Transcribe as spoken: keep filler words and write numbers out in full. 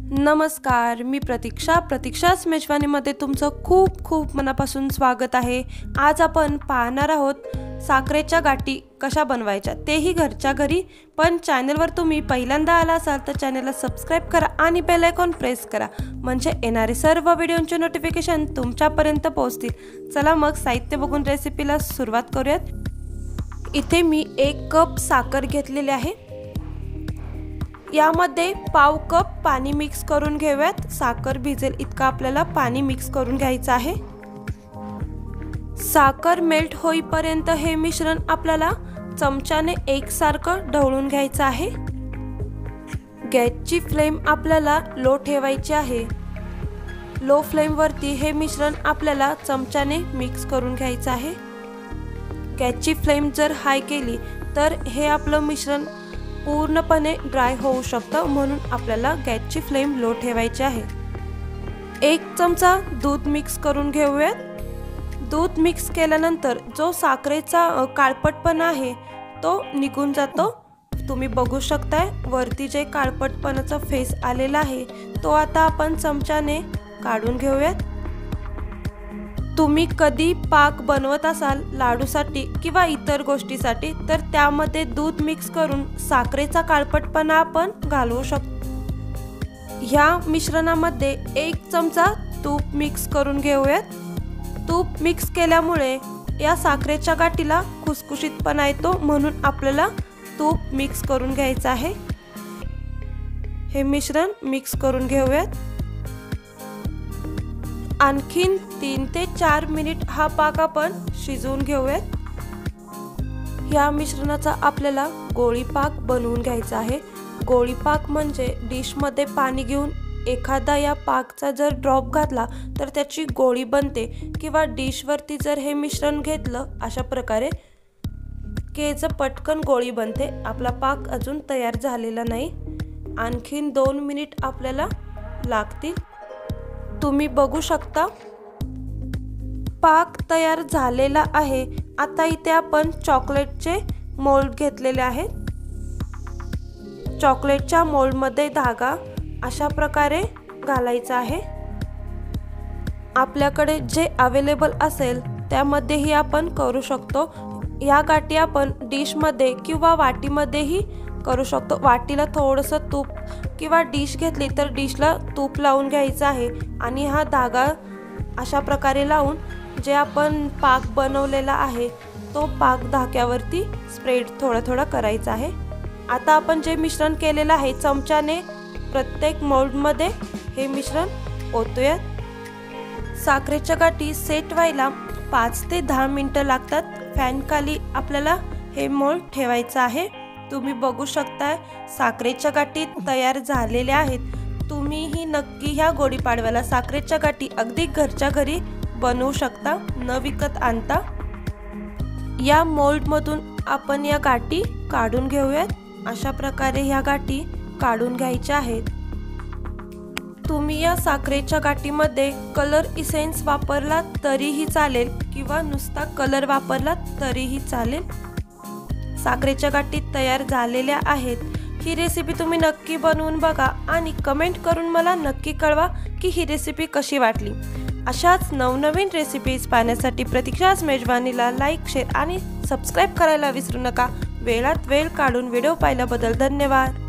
नमस्कार, मी प्रतीक्षा प्रतीक्षाच मेजवानीमध्ये तुमचं खूप खूप मनापासून स्वागत आहे। आज आपण पाहणार आहोत साखरेच्या गाठी कशा बनवायच्या, तेही घरच्या घरी। पण चॅनलवर तुम्ही पहिल्यांदा आला असाल तर चॅनलला सबस्क्राइब करा आणि बेल आयकॉन प्रेस करा, म्हणजे येणारे सर्व व्हिडिओंचे नोटिफिकेशन तुमच्यापर्यंत पोहोचतील। चला मग साहित्य बघून रेसिपीला सुरुवात करूयात। इथे मी एक कप साखर घेतलेली आहे। यामध्ये पाव कप पाणी मिक्स करून घेऊयात। साखर भिजेल इतका आपल्याला पाणी मिक्स करून घ्यायचं आहे। साखर मेल्ट होईपर्यंत हे मिश्रण आपल्याला चमच्याने एकसारखं ढवळून घ्यायचं आहे। गॅसची फ्लेम आपल्याला लो ठेवायची आहे। लो फ्लेम वरती हे मिश्रण आपल्याला चमच्याने मिक्स करून घ्यायचं आहे। गॅसची फ्लेम जर हाय केली तर हे आपलं मिश्रण पूर्णपणे ड्राय होऊ शकतं, म्हणून आपल्याला गॅसची फ्लेम लो ठेवायची आहे। एक चमचा दूध मिक्स करून घेऊयात। दूध मिक्स केल्यानंतर जो साखरेचा काळपटपणा आहे तो निघून जातो। तुम्ही बघू शकताय वरती जे काळपटपणाचा फेस आलेला आहे तो आता आपण चमच्याने काढून घेऊयात। तुम्ही कधी पाक बनवत असाल लाडूसाठी किंवा इतर गोष्टीसाठी तर त्यामध्ये दूध मिक्स करून साखरेचा काळपटपणा आपण घालवू शकतो। ह्या मिश्रणामध्ये एक चमचा तूप मिक्स करून घेऊयात। तूप मिक्स केल्यामुळे या साखरेच्या गाठीला खुसखुशीतपणा येतो, म्हणून आपल्याला तूप मिक्स करून घ्यायचं आहे। हे मिश्रण मिक्स करून घेऊयात। आणखीन तीन ते चार मिनिट हा पाक आपण शिजवून घेऊयात। या मिश्रणाचा आपल्याला गोळी पाक बनवून घ्यायचा आहे। गोळी पाक म्हणजे डिश मध्ये पाणी घेऊन एखादा या पाकचा जर ड्रॉप घातला तर त्याची गोळी बनते, किंवा डिश वरती जर हे मिश्रण घेतलं अशा प्रकारे की जर पटकन गोळी बनते। आपला पाक अजून तयार झालेला नाही, आणखीन दोन मिनिट आपल्याला लागतील। तुम्ही बघू शकता पाक तयार झालेला आहे। आता इथे आपण चॉकलेटचे मोल्ड घेतलेले आहेत। चॉकलेटच्या मोल्ड मध्ये धागा अशा प्रकारे घालायचा आहे। आपल्याकडे जे अवेलेबल असेल त्यामध्येही आपण करू शकतो। या गाठी आपण डिश मध्ये किंवा वाटीमध्येही करू शकतो। वाटीला थोडंसं तूप किंवा डिश घेतली तर डिशला तूप लावून घ्यायचं आहे आणि हा धागा अशा प्रकारे लावून जे आपण पाक बनवलेला आहे तो पाक धाग्यावरती स्प्रेड थोडा थोडा करायचा आहे। आता आपण जे मिश्रण केलेलं आहे चमच्याने प्रत्येक मोल्ड मध्ये हे मिश्रण ओतूयात। साखरेच्या गाठी सेट व्हायला पाच ते दहा मिनिटं लागतात। फॅन खाली आपल्याला हे मोल्ड ठेवायचं आहे। तुम्ही बघू शकताय साखरेच्या गाठी तयार झालेल्या आहेत। तुम्हीही नक्की ह्या गुढीपाडव्याला साखरेच्या गाठी अगदी घरच्या घरी बनवू शकता, न विकत आणता। या मोल्ड मधून आपण या गाठी काढून घेऊयात। अशा प्रकारे ह्या गाठी काढून घ्यायच्या आहेत। तुम्ही या साखरेच्या गाठीमध्ये कलर इसेन्स वापरला तरीही चालेल, किंवा नुसता कलर वापरला तरीही चालेल। साखरेच्या गाठी तयार झालेल्या आहेत। ही रेसिपी तुम्ही नक्की बनवून बघा आणि कमेंट करून मला नक्की कळवा की ही रेसिपी कशी वाटली। अशाच नवनवीन रेसिपीज पाहण्यासाठी प्रतीक्षाच मेजवानीला लाईक, शेअर आणि सबस्क्राईब करायला विसरू नका। वेळात वेळ काढून व्हिडिओ पाहिल्याबद्दल धन्यवाद।